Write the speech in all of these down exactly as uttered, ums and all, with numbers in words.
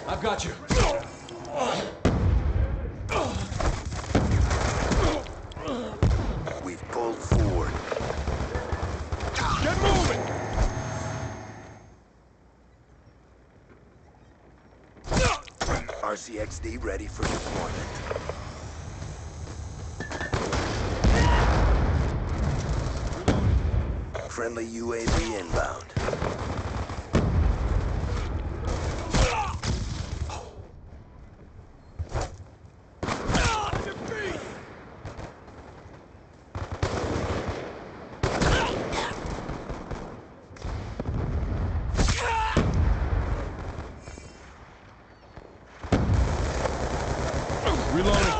I've got you. We've pulled forward. Get moving! R C X D ready for deployment. Friendly U A V inbound. Reloading.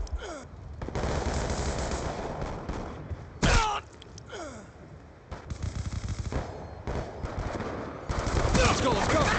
Let's go, let's go!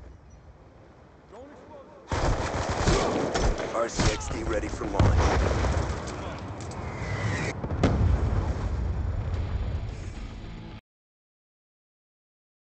R C X D ready for launch.